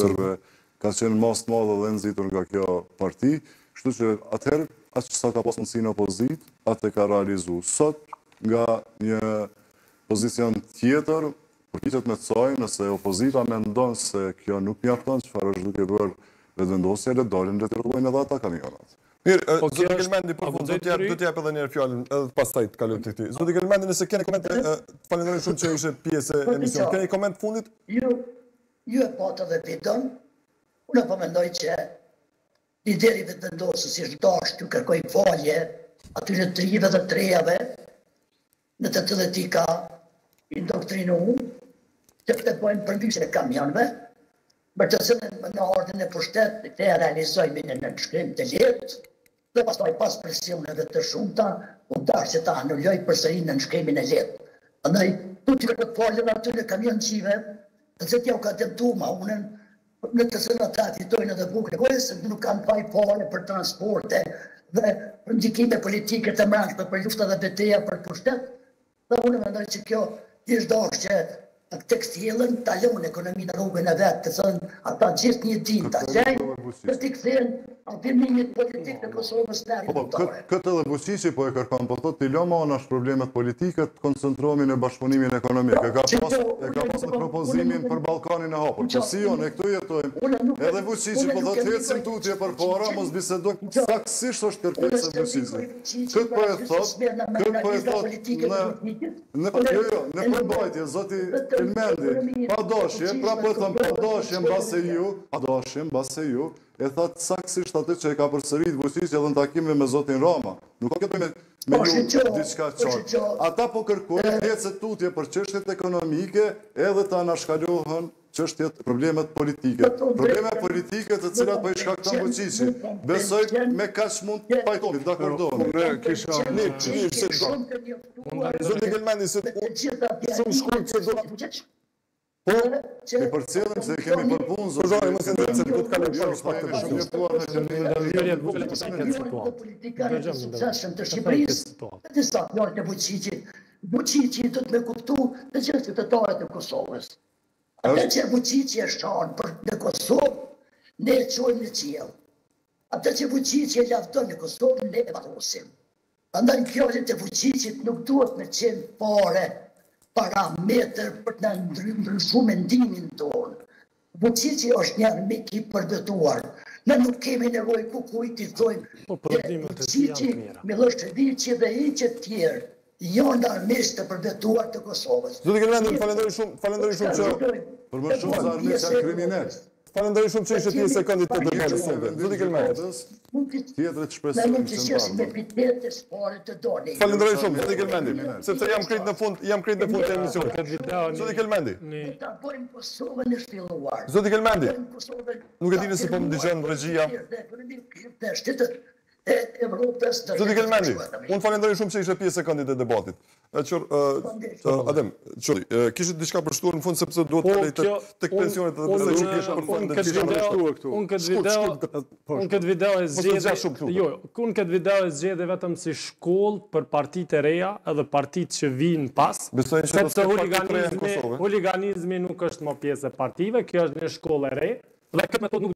tërve ka qenë mas të madhe dhe nëzitur nga kjo parti, kështu që atëherë, atë që sa ka pas mundësi në opozit, atë e ka realizu. Sot, nga një pozicion tjetër, përkiqet me të saj, nëse opozita me ndonë se kjo nuk mjafton, çfarë është duke bërë vendosje, le dalin retyrojnë edhe ata kamionat. Mirë, Zoti Kelmendi, për fund, do t'jap edhe njerë fjallën, edhe pastaj të kalojmë të këti. Zoti Kelmendi, nëse keni koment, falenderoj shumë që ishe pjesë e emision. Keni koment fundit? Ju e patë dhe vidon, unë po mendoj që lideri vetë vendosës ishtë dash të kërkoj falje atyre trive dhe trejave në të dhe ti ka indoktrinu që të pojnë përmbysje e kamionve, për të cilën në ordin e pushtet të e realizojmë në nënshkrim të letë, dhe pastaj pas presioneve të shumëta, u dash që ta anulloj përsëri në nënshkrimin e letë. Andaj, tu të kërkoj falje në atyre kamion qive, të që tja u ka dëmtu ma unën, në të cilën ata fitojnë edhe bukë e se nuk kanë faj fare për transporte dhe për ndikime politike të mranshme për lufta dhe beteja për pushtet, dhe unë mendoj që kjo ishtë dash që tekstilën talon ekonominë në rrugën e vetë, të thënë ata gjithë një din të gjejnë, për t'i këthen afirmimit politik në Kosovës në rrugëtare. Këtë edhe Vučići po e kërkan, po thot, t'i loma onë është problemet politike, të koncentrohemi në bashkëpunimin ekonomik. E ka pas në propozimin për Ballkanin e hapur. Po si jonë, e këtu jetojmë. Edhe Vučići po thot, hecim tutje për para, mos bisedojmë saksisht është kërkesë e Vučići. Këtë po e thot, në përbajtje, zoti Kelmendi, pa doshje, pra po e thëmë, pa doshje mbase ju, e thëtë saksisht atë që e ka përsërit Vučići edhe në takime me zotin Rama. Nuk ka këtë me ju diçka qartë. Ata po kërkojnë hecet tutje për çështjet ekonomike edhe të anashkalohen çështjet problemet politike. Problemet politike të cilat po i shkakton Vučići. Besoj me kaq mund të pajtohemi, dakordoni. Zoti Kelmendi, se shumë shkurt se do... Me përcjellim se kemi për punë, zotë. Mësë ndërë se të kalëm shumë shpak të bështu. Politikarit të sukseshëm të Shqipërisë, të disa fjallë të Vučićit. Vučići do të me kuptu të gjithë qytetarët e Kosovës. Ate që Vučići e shanë për në Kosovë, ne e qojmë në qiell. Ate që Vučići e lavdon në Kosovë, ne e varosim. Andaj fjallet e Vučićit nuk duhet me qenë pare, parametër për të ndryshu mendimin tonë. Vučići është një armik i përvetuar. Ne nuk kemi nevojë ku kujt i thojmë Vučići, Miloševići dhe hiqet tjerë. Janë armistë të përvetuar të Kosovës. Zoti Kelmendi, falenderoj shumë që... Për më shumë se armistë janë kriminalë. Falenderoj shumë që ishe pjesë e kandidat të debatit sot. Zoti Kelmendi. Tjetërit shpresojmë central. Falenderoj shumë, Zoti Kelmendi, sepse jam krejt në fund të emisionit. Zoti Kelmendi. Zoti Kelmendi, nuk e dini se po më dëgjon regjia. Zoti Kelmendi, unë falenderoj shumë që ishe pjesë e kandidat të debatit. Adem, kishit diçka përshtuar në fund sepse duhet të lejtë të pensionet dhe përse që kishë për fund dhe diçka përshtuar këtu. Unë këtë video e zgjedhe vetëm si shkollë për partit e reja edhe partit që vinë pas, sepse huliganizmi nuk është më pjesë e partive, kjo është një shkollë e re, dhe këtë metod nuk